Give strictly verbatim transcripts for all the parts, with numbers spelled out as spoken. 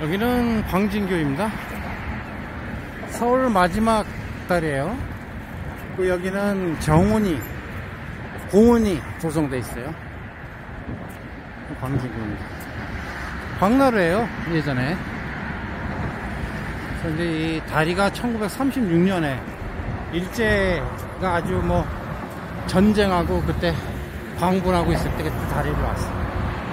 여기는 광진교입니다. 서울 마지막 달이에요. 그 여기는 정원이, 공원이 조성되어 있어요. 광진교입니다. 광나루예요, 예전에. 그런데 이 다리가 천구백삼십육 년에 일제가 아주 뭐 전쟁하고 그때 광분하고 있을 때 그때 다리를 왔어요.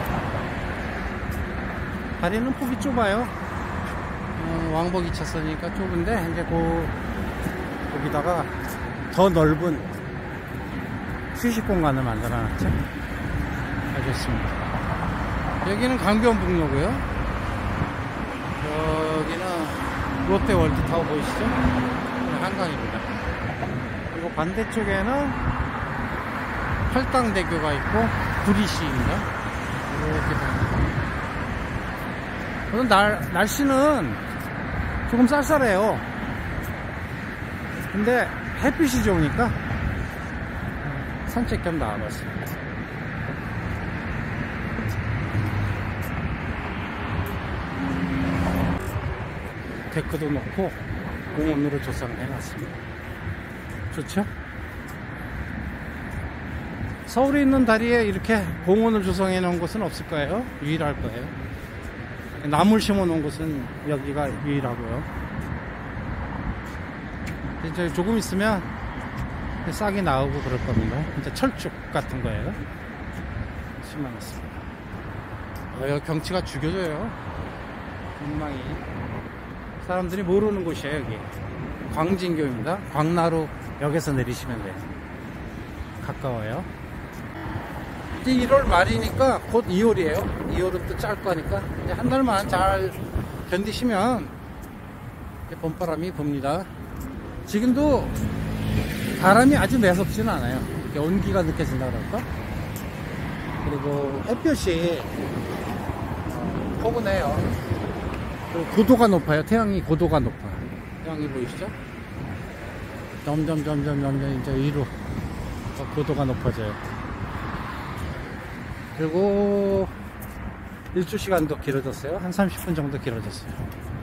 다리는 폭이 좁아요. 어, 왕복 이 차선이니까 좁은데 이제 그 거기다가 더 넓은 휴식 공간을 만들어놨죠. 아주 좋습니다. 여기는 강변북로고요. 여기는 롯데월드타워 보이시죠? 한강입니다. 그리고 반대쪽에는 팔당대교가 있고 구리시입니다. 이렇게 오늘 날, 날씨는 조금 쌀쌀해요. 근데 햇빛이 좋으니까 산책 겸 나와봤습니다. 데크도 놓고 공원으로 조성해놨습니다. 좋죠? 서울에 있는 다리에 이렇게 공원을 조성해 놓은 곳은 없을 거예요. 유일할 거예요. 나물 심어 놓은 곳은 여기가 유일하고요. 이제 조금 있으면 싹이 나오고 그럴 겁니다. 이제 철쭉 같은 거예요. 심어놨습니다. 어, 여기 경치가 죽여줘요. 엉망이. 사람들이 모르는 곳이에요, 여기. 광진교입니다. 광나루 역에서 내리시면 돼요. 가까워요. 이제 일월 말이니까 곧 이월이에요. 이월은 또 짧고 하니까 이제 한 달만 잘 견디시면 봄바람이 붑니다. 지금도 바람이 아주 매섭지는 않아요. 이렇게 온기가 느껴진다 그럴까? 그리고 햇볕이 포근해요. 그리고 고도가 높아요. 태양이 고도가 높아요. 태양이 보이시죠? 점점 점점 점점 이제 위로 고도가 높아져요. 그리고 일주 시간도 길어졌어요. 한 삼십 분 정도 길어졌어요.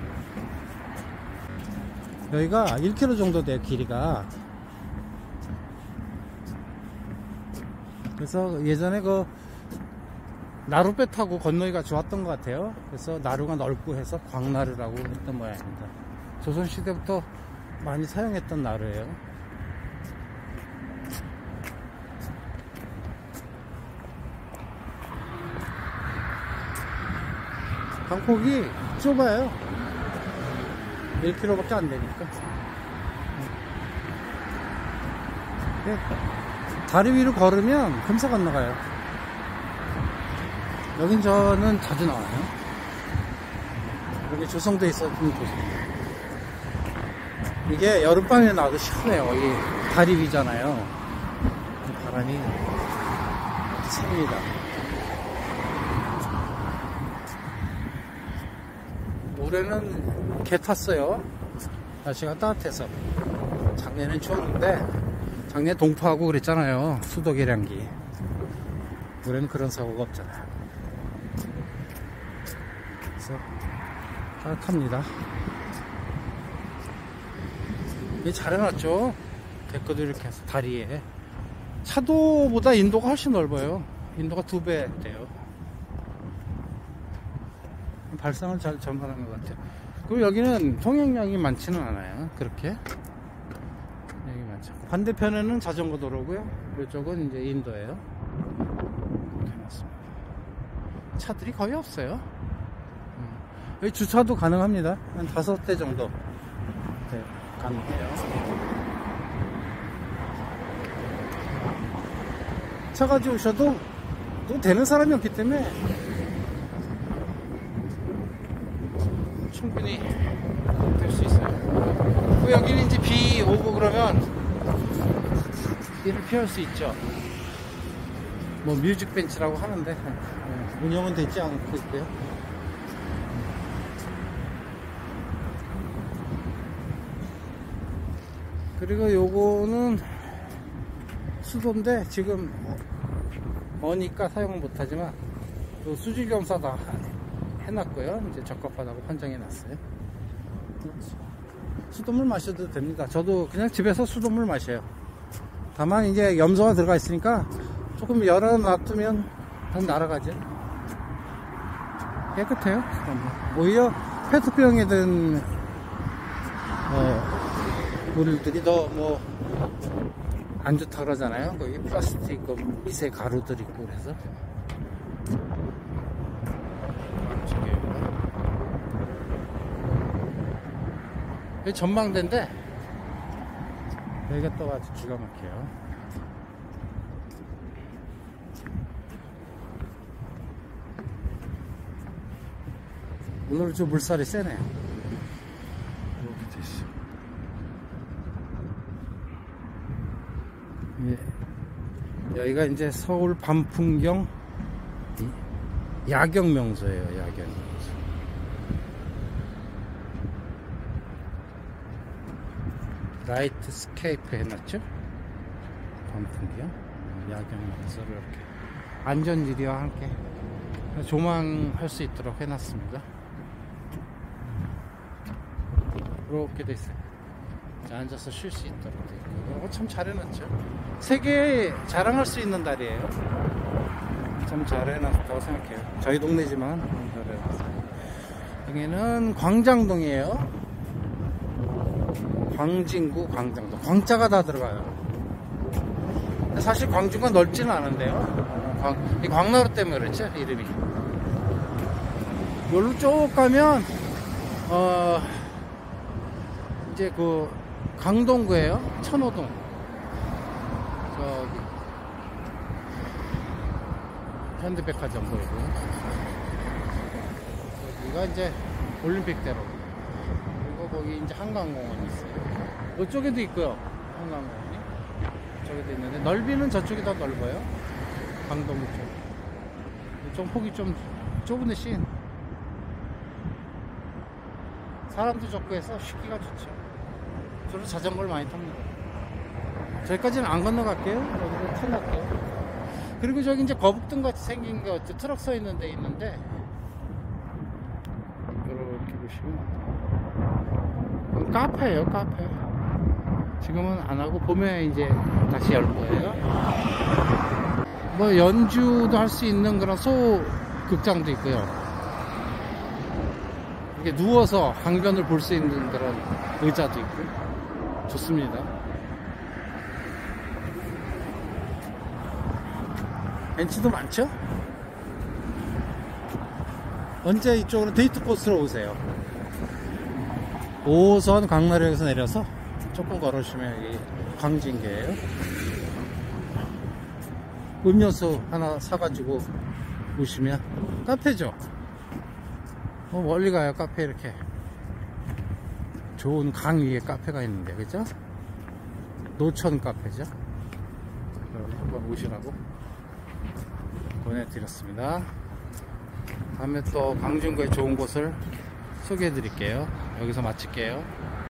여기가 일 킬로미터 정도 돼요, 길이가. 그래서 예전에 그 나룻배 타고 건너기가 좋았던 것 같아요. 그래서 나루가 넓고 해서 광나루라고 했던 모양입니다. 조선시대부터 많이 사용했던 나루예요. 방폭이 좁아요. 일 킬로미터밖에 안 되니까. 다리 위로 걸으면 금세 건너가요. 여긴 저는 자주 나와요. 여기 조성돼 있었던 곳입니다. 이게 여름밤에 나와도 시원해요. 이 다리 위잖아요. 바람이 셉니다. 올해는 개 탔어요. 날씨가 따뜻해서. 작년엔 추웠는데 작년에 동파하고 그랬잖아요. 수도 계량기. 올해는 그런 사고가 없잖아요. 그래서 따뜻합니다. 이게 잘 해놨죠. 데크도 이렇게 해서 다리에. 차도보다 인도가 훨씬 넓어요. 인도가 두 배 돼요. 발상을 잘 전환한 것 같아요. 그리고 여기는 통행량이 많지는 않아요. 그렇게 여기 많죠. 반대편에는 자전거 도로고요. 이쪽은 이제 인도예요. 이렇게 해놨습니다. 차들이 거의 없어요. 여기 주차도 가능합니다. 한 다섯 대 정도 네, 가능해요. 차 가지고 오셔도 또 되는 사람이 없기 때문에 충분히 될 수 있어요. 여기는 이제 비 오고 그러면 비를 피할 수 있죠. 뭐 뮤직 벤치라고 하는데 운영은 되지 않고 있고요. 그리고 요거는 수도인데 지금 머니까 사용은 못하지만 수질검사 다 해놨고요. 이제 적합하다고 판정해놨어요. 수돗물 마셔도 됩니다. 저도 그냥 집에서 수돗물 마셔요. 다만 이제 염소가 들어가 있으니까 조금 열어놔두면 다 날아가죠. 깨끗해요. 오히려 페트병에 든 어, 물들이 더 뭐 안 좋다 그러잖아요. 거기 플라스틱 미세 가루들 있고 그래서. 여기 전망대인데 여기가 또 아주 기가 막혀요. 오늘 좀 물살이 세네요. 이렇게 돼 있어. 예. 여기가 이제 서울 밤풍경 야경 명소예요. 야경 명소. 라이트 스케이프 해놨죠? 밤풍경 야경 명소를 이렇게 안전지대와 함께 조망할 수 있도록 해놨습니다. 이렇게 돼 있어요. 앉아서 쉴 수 있도록 돼 있고. 이거 참 잘 해놨죠. 세계에 자랑할 수 있는 다리예요. 참 잘 해놨다고 생각해요. 저희 동네지만 잘 해놨어요. 여기는 광장동이에요. 광진구 광장동. 광자가 다 들어가요. 사실 광주가 넓지는 않은데요. 광, 이 광나루 때문에 그렇죠, 이름이. 여기로 쭉 가면 어 이제 그 강동구예요. 천호동. 저기 현대백화점 보이고, 여기가 이제 올림픽대로. 그리고 거기 이제 한강공원이 있어요. 이쪽에도 있고요. 한강공원이 저기도 있는데 넓이는 저쪽이 더 넓어요. 강동구 쪽. 좀 폭이 좀 좁은 대신 사람도 적고 해서 쉬기가 좋죠. 저도 자전거를 많이 탑니다. 저기까지는 안 건너갈게요. 여기로 턴할게요. 그리고 저기 이제 거북등 같이 생긴 거 트럭 서 있는 데 있는데, 이렇게 보시면 카페예요. 카페. 지금은 안 하고 봄에 이제 다시 열 거예요. 뭐 연주도 할 수 있는 그런 소 극장도 있고요. 이렇게 누워서 강변을 볼 수 있는 그런 의자도 있고 좋습니다. 벤치도 많죠? 언제 이쪽으로 데이트 코스로 오세요. 오 호선 강나루역에서 내려서 조금 걸어주시면 여기 광진계예요. 음료수 하나 사가지고 오시면 카페죠. 어, 멀리 가요. 카페 이렇게 좋은 강 위에 카페가 있는데, 그죠? 노천 카페죠. 한번 오시라고 보내드렸습니다. 다음에 또 광진구의 좋은 곳을 소개해 드릴게요. 여기서 마칠게요.